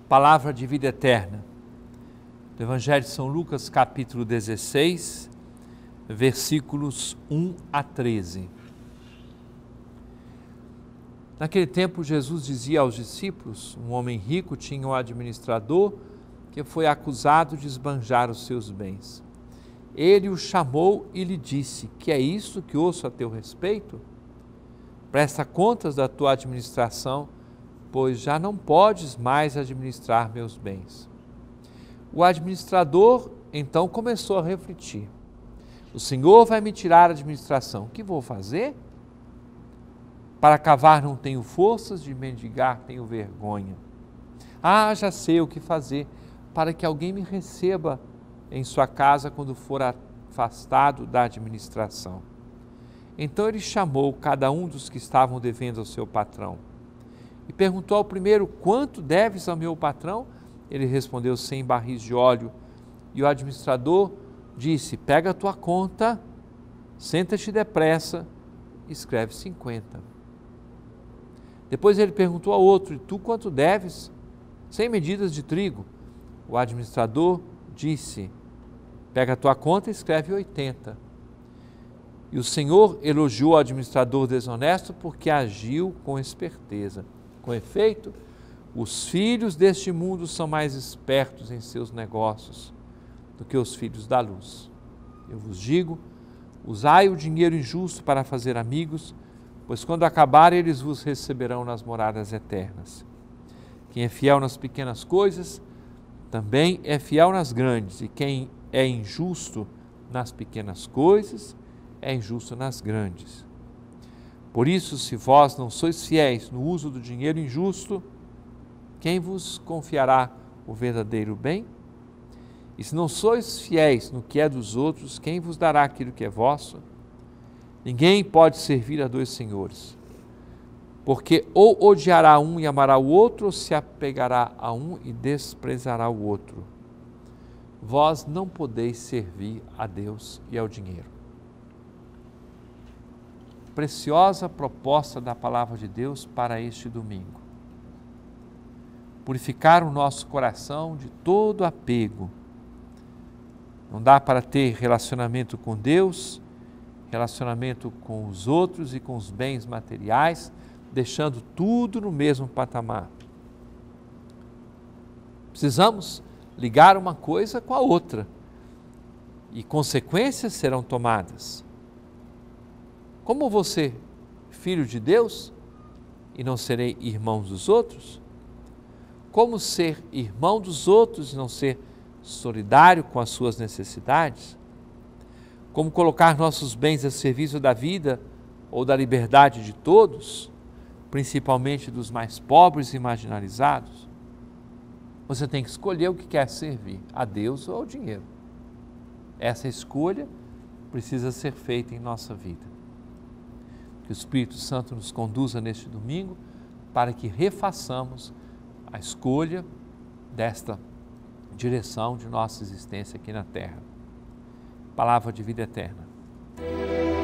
Palavra de vida eterna, do Evangelho de São Lucas, capítulo 16, versículos 1 a 13. Naquele tempo, Jesus dizia aos discípulos: um homem rico tinha um administrador que foi acusado de esbanjar os seus bens. Ele o chamou e lhe disse: que é isso que ouço a teu respeito? Presta contas da tua administração, pois já não podes mais administrar meus bens. O administrador então começou a refletir: o Senhor vai me tirar a administração, o que vou fazer? Para cavar não tenho forças, de mendigar tenho vergonha. Já sei o que fazer, para que alguém me receba em sua casa quando for afastado da administração. Então ele chamou cada um dos que estavam devendo ao seu patrão e perguntou ao primeiro: quanto deves ao meu patrão? Ele respondeu: 100 barris de óleo. E o administrador disse: pega a tua conta, senta-te depressa e escreve 50. Depois ele perguntou ao outro: e tu quanto deves? 100 medidas de trigo. O administrador disse: pega a tua conta e escreve 80. E o Senhor elogiou o administrador desonesto porque agiu com esperteza. Com efeito, os filhos deste mundo são mais espertos em seus negócios do que os filhos da luz. Eu vos digo, usai o dinheiro injusto para fazer amigos, pois quando acabar eles vos receberão nas moradas eternas. Quem é fiel nas pequenas coisas, também é fiel nas grandes, e quem é injusto nas pequenas coisas, é injusto nas grandes. Por isso, se vós não sois fiéis no uso do dinheiro injusto, quem vos confiará o verdadeiro bem? E se não sois fiéis no que é dos outros, quem vos dará aquilo que é vosso? Ninguém pode servir a dois senhores, porque ou odiará um e amará o outro, ou se apegará a um e desprezará o outro. Vós não podeis servir a Deus e ao dinheiro. Preciosa proposta da Palavra de Deus para este domingo. Purificar o nosso coração de todo apego. Não dá para ter relacionamento com Deus, relacionamento com os outros e com os bens materiais, deixando tudo no mesmo patamar. Precisamos ligar uma coisa com a outra e consequências serão tomadas. Como vou ser filho de Deus e não serei irmão dos outros? Como ser irmão dos outros e não ser solidário com as suas necessidades? Como colocar nossos bens a serviço da vida ou da liberdade de todos, principalmente dos mais pobres e marginalizados? Você tem que escolher o que quer servir, a Deus ou ao dinheiro. Essa escolha precisa ser feita em nossa vida. Que o Espírito Santo nos conduza neste domingo para que refaçamos a escolha desta direção de nossa existência aqui na Terra. Palavra de vida eterna.